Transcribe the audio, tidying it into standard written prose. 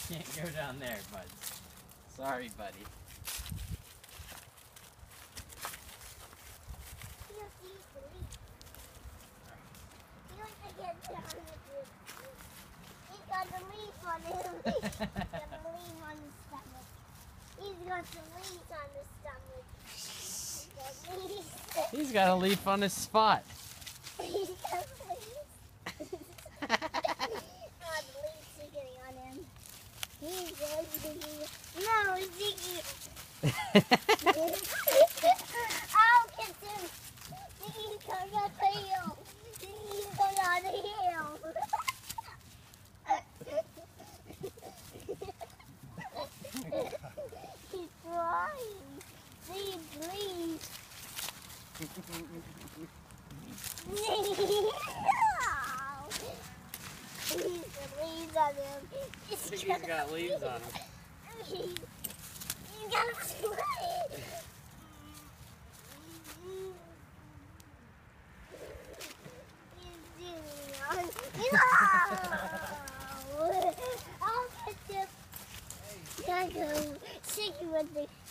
Can't go down there, bud. Sorry, buddy. He's got the leaf on him. He's got the leaf on his stomach. He's got the leaf on his stomach. He's got a leaf on his spot. He's got the leaf. Oh, the leaf's getting on him. He's going Ziggy. No, Ziggy. I'll kiss him. Ziggy's going on the hill. Ziggy's going on the hill. He's crying. See, please. Leaves on him. He's got leaves on him. He's got a spray. I'll catch him. Gotta go. Ziggy with me.